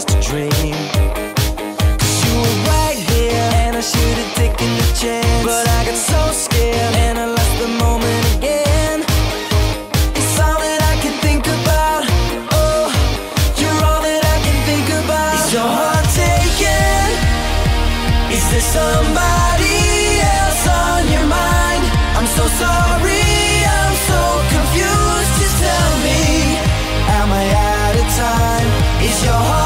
just a dream. 'Cause you were right here, and I should have taken the chance, but I got so scared, and I left the moment again. It's all that I can think about. Oh, you're all that I can think about. Is your heart taken? Is there somebody else on your mind? I'm so sorry, I'm so confused. Just tell me, am I out of time? Is your heart